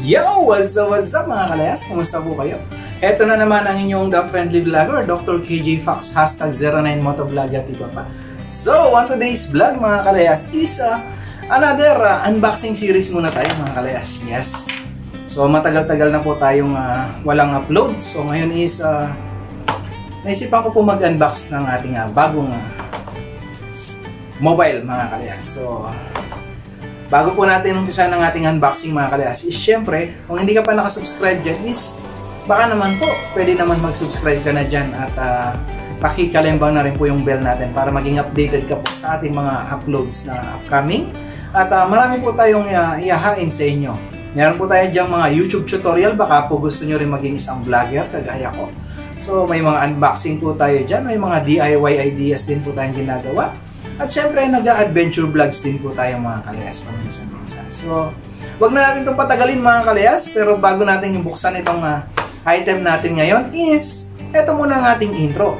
Yo! What's up mga kalayas? Kumusta po kayo? Eto na naman ang inyong The Friendly Vlogger, Dr. KJ Fox, #09motovlog at iba pa. So, on today's vlog mga kalayas is another unboxing series muna tayo mga kalayas. Yes! So, matagal-tagal na po tayong walang upload. So, ngayon is naisipan ko po mag-unbox ng ating bagong mobile mga kalayas. So, bago po natin umpisa ng ating unboxing mga kalayas is syempre, kung hindi ka pa nakasubscribe dyan is baka naman po, pwede naman mag-subscribe ka na dyan at pakikalimbang na rin po yung bell natin para maging updated ka po sa ating mga uploads na upcoming. At marami po tayong iahain sa inyo. Meron po tayo dyan mga YouTube tutorial, baka po gusto nyo rin maging isang vlogger kagaya ko. So may mga unboxing po tayo dyan, may mga DIY ideas din po tayong ginagawa. At syempre, nag-adventure vlogs din po tayo mga kalayas paminsan-minsan. So, wag na natin itong patagalin mga kalayas, pero bago natin ibuksan itong item natin ngayon is, eto muna ang ating intro.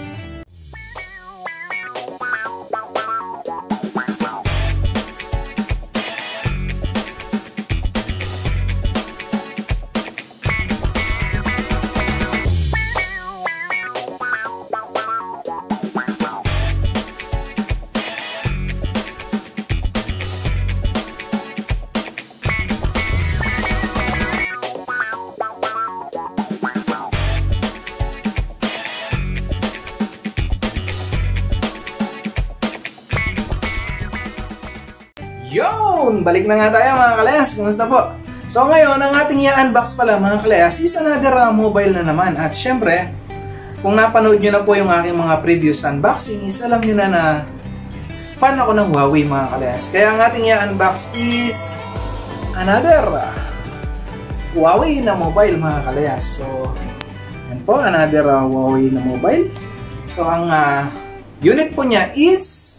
Yun! Balik na nga tayo mga kalayas. Kumusta po? So ngayon, ang ating i-unbox pala mga kalayas is another mobile na naman. At syempre, kung napanood nyo na po yung aking mga previous unboxing is alam nyo na fan ako ng Huawei mga kalayas. Kaya ang ating i-unbox is another Huawei na mobile mga kalayas. So, yan po, another Huawei na mobile. So ang unit po niya is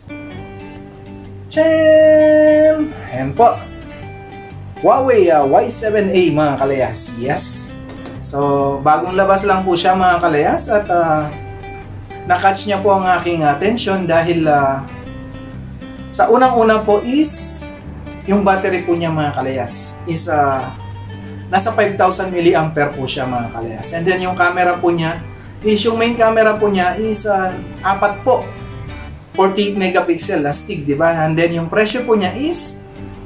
Tchaaan! Ayan po. Huawei Y7A mga kalayas. Yes. So, bagong labas lang po siya mga kalayas. At na-catch niya po ang aking attention dahil sa unang-una po is yung battery po niya mga kalayas is nasa 5,000 mAh po siya mga kalayas. And then yung camera po niya is yung main camera po niya is 4 po. 48 megapixel astig, di ba? And then yung presyo po niya is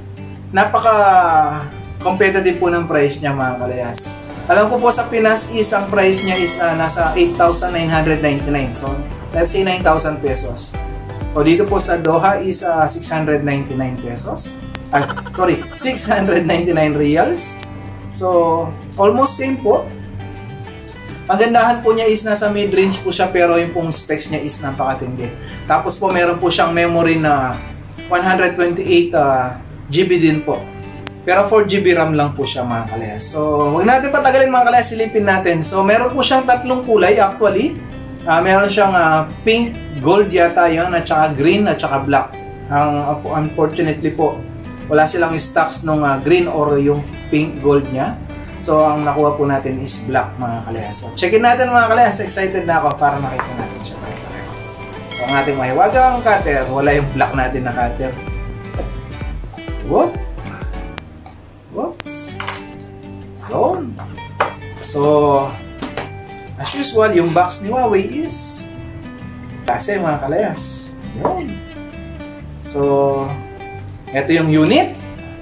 napaka-competitive po ng price niya mga kalayas. Alam ko po sa Pinas is ang price niya is nasa 8,999. So, let's say 9,000 pesos. So, dito po sa Doha is 699 pesos. Sorry, 699 reals. So, almost same po. Ang gandahan po niya is nasa mid-range po siya pero yung pong specs niya is napakatindi. Tapos po meron po siyang memory na 128 GB din po. Pero 4 GB RAM lang po siya mga kalayas. So, huwag natin patagalin mga kalayas, silipin natin. So, meron po siyang tatlong kulay actually. Meron siyang pink, gold yata yun, at saka green, at saka black. Unfortunately po, wala silang stocks nung green or yung pink gold niya. So, ang nakuha po natin is black mga kalayas. So, checkin natin mga kalayas. Excited na ako para makita natin siya. So, ang ating mahiwagang cutter. Wala yung black natin na cutter. Whoop! Whoop! Yun! So, as usual, yung box ni Huawei is klase mga kalayas. Yun! So, ito yung unit.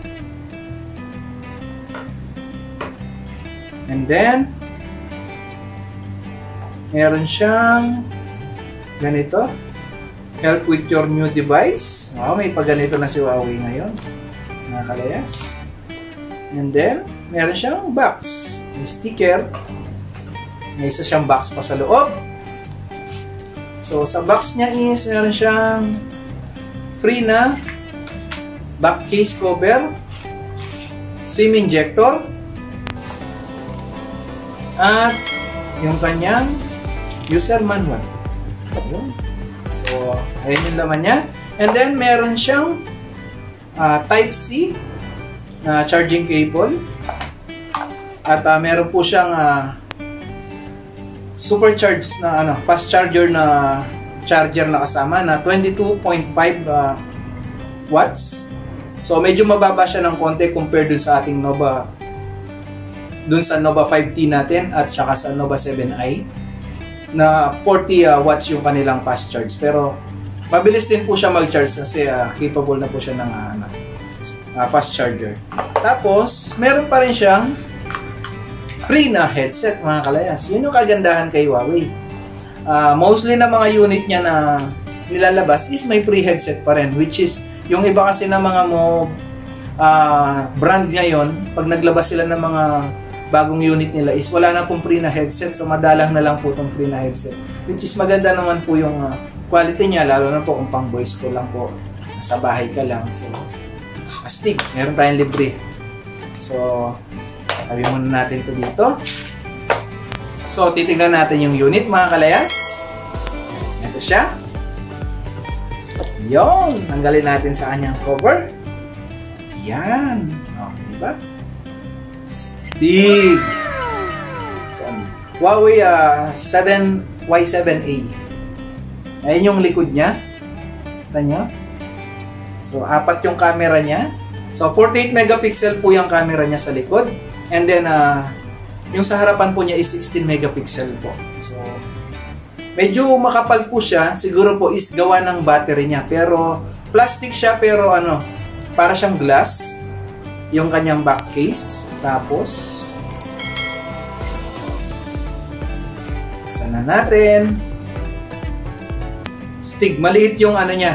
And then, meron siyang ganito. Help with your new device. May pagganito na si Huawei ngayon. Mga kalayas. And then, meron siyang box. May sticker. May isa siyang box pa sa loob. So, sa box niya is, meron siyang free na back case cover, SIM injector, at yung kanyang user manual. So, ayun yung laman niya. And then, meron siyang Type-C na charging cable. At meron po siyang supercharged na fast charger na charger na kasama na 22.5 watts. So medyo mababa siya ng konti compared dun sa ating Nova dun sa Nova 5T natin at saka sa Nova 7i na 40 watts yung kanilang fast charge. Pero mabilis din po siya mag-charge kasi capable na po siya ng fast charger. Tapos, meron pa rin siyang free na headset mga kalayas. Yun yung kagandahan kay Huawei. Mostly na mga unit niya na nilalabas is may free headset pa rin, which is yung iba kasi na mga brand ngayon, pag naglabas sila ng mga bagong unit nila is wala na pong free na headset, so madalang na lang po itong free na headset, which is maganda naman po yung quality niya, lalo na po kung pang voice call lang po, nasa bahay ka lang. So astig, meron tayong libre. So sabi muna natin ito dito. So titignan natin yung unit mga kalayas. Ito siya. Yon, tanggalin natin sa kanyang cover. Yan. Diba? Stig. So, Huawei Y7A. Ayan yung likod niya. Kita nyo? So, 4 yung camera niya. So, 48 megapixel po yung camera niya sa likod. And then, yung sa harapan po niya is 16 megapixel po. So, medyo makapal po siya. Siguro po is gawa ng battery niya. Pero, plastic siya pero para siyang glass. Yung kanyang back case. Tapos, sana natin. Stig, maliit yung niya.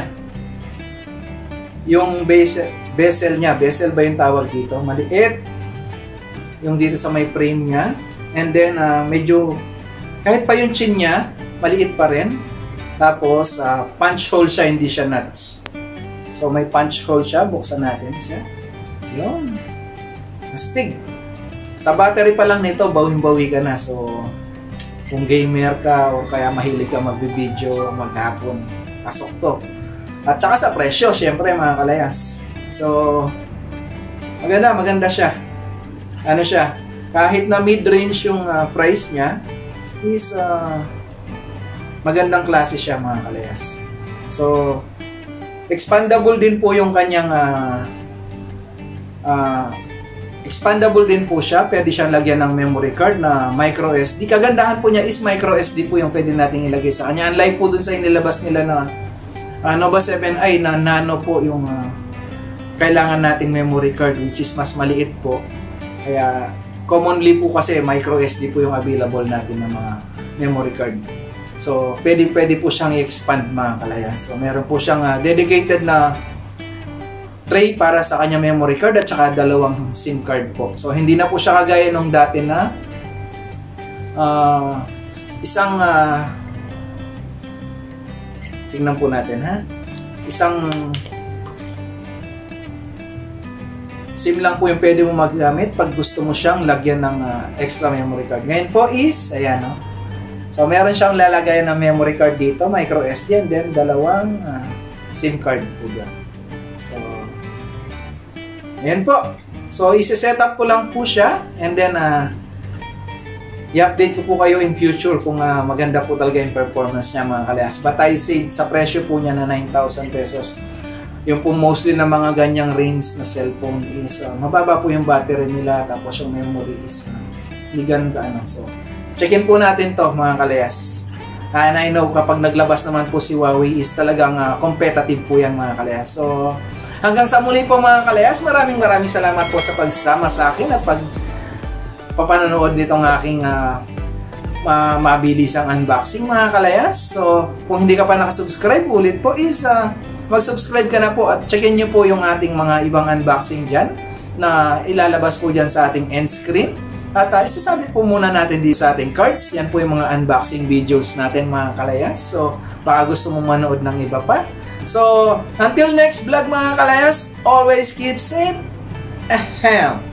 Yung bezel niya. Bezel ba yung tawag dito? Maliit. Yung dito sa may frame niya. And then, medyo, kahit pa yung chin niya, maliit pa rin. Tapos, punch hole siya, hindi siya nuts. So, may punch hole siya. Buksan natin siya. Yun. Astig. Sa battery pa lang nito, bawing-bawi ka na. So, kung gamer ka o kaya mahilig ka magbibideo maghapon, pasok to. At saka sa presyo, syempre mga kalayas. So, maganda siya. Ano siya? Kahit na mid-range yung price niya, is magandang klase siya mga kalayas. So, expandable din po yung kanyang expandable din po siya. Pwede siyang lagyan ng memory card na micro SD. Kagandahan po niya is micro SD po yung pwede nating ilagay sa kanya. Unlike po dun sa inilabas nila na Nova 7i na nano po yung kailangan nating memory card, which is mas maliit po. Kaya commonly po kasi micro SD po yung available natin ng mga memory card. So pwede po siyang i-expand mga kalayas. So meron po siyang dedicated na tray para sa kanya memory card at saka 2 SIM card po. So hindi na po siya kagaya nung dati na isang tingnan po natin isang SIM lang po yung pwede mo magamit pag gusto mo siyang lagyan ng extra memory card. Ngayon po is ayan so meron siyang lalagayan ng memory card dito, micro SD, and then 2 SIM card po dyan. So ayan po. So, isi-set up ko lang po siya and then i-update ko po kayo in future kung maganda po talaga yung performance niya mga kalayas. But I said, sa presyo po niya na 9,000 pesos, yung po mostly na mga ganyang range na cellphone is mababa po yung battery nila, tapos yung memory is hindi ganun ka So, check-in po natin to mga kalayas. And I know kapag naglabas naman po si Huawei is talagang competitive po yan mga kalayas. So, hanggang sa muli po mga kalayas, maraming salamat po sa pagsama sa akin at papanonood nitong aking mabilisang unboxing mga kalayas. So, kung hindi ka pa nakasubscribe, ulit po is mag-subscribe ka na po at checkin nyo po yung ating mga ibang unboxing dyan na ilalabas po dyan sa ating end screen. At isasabit po muna natin dito sa ating cards. Yan po yung mga unboxing videos natin mga kalayas. So, baka gusto mo manood ng iba pa. So, until next vlog mga kalayas, always keep safe. Ahem.